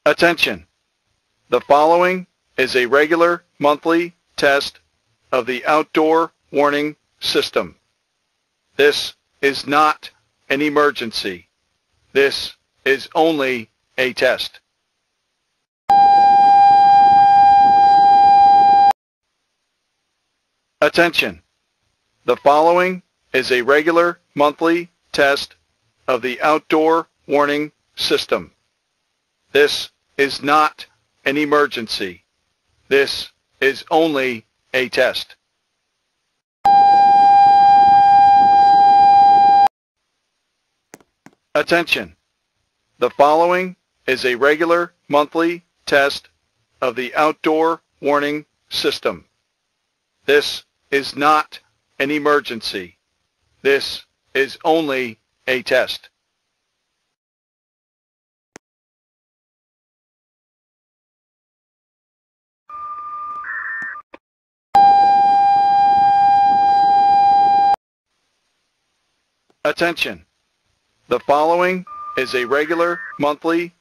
Attention! The following is a regular monthly test of the outdoor warning system. This is not an emergency. This is only a test. Attention! The following is a regular monthly test of the outdoor warning system. This is not an emergency. This is only a test. Attention! The following is a regular monthly test of the outdoor warning system. This is not an emergency. This is only a test. Attention! The following is a regular monthly